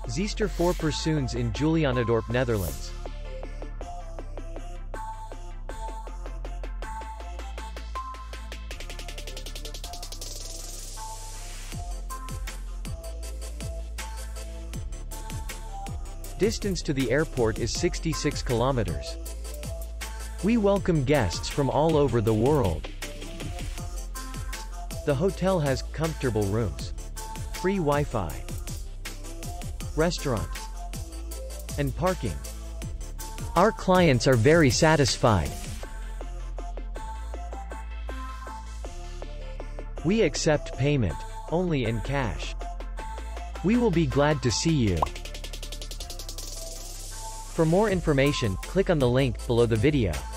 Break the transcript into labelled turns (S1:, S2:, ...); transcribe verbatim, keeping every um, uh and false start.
S1: Zeester for persoons in Julianadorp, Netherlands. Distance to the airport is sixty-six kilometers. We welcome guests from all over the world. The hotel has comfortable rooms, free Wi-Fi, restaurant, and parking. Our clients are very satisfied. We accept payment only in cash. We will be glad to see you. For more information, click on the link below the video.